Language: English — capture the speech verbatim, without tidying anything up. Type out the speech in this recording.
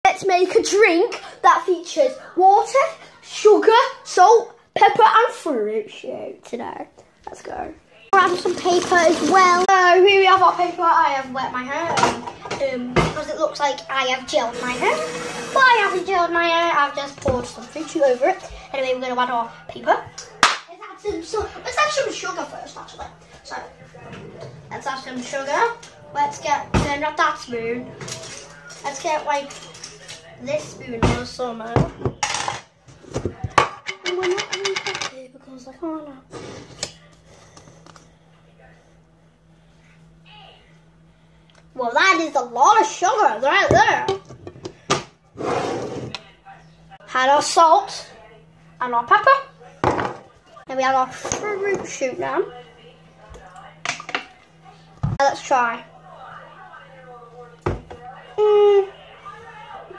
Let's make a drink that features water, sugar, salt, pepper and fruit shoot today. Let's go. Grab some paper as well. So here we have our paper. I have wet my hair um, because it looks like I have gelled my hair. But I haven't gelled my hair. I've just poured some fruit shoot over it. Anyway, we're going to add our paper. Let's add some, so, let's add some sugar first, actually. So let's add some sugar. Let's get, uh, not that spoon. Let's get like this spoon or somewhere. And we're not going to cut it because I can't now. Well, that is a lot of sugar right there. Add our salt and our pepper. And we add our fruit shoot now. Let's try. Mm.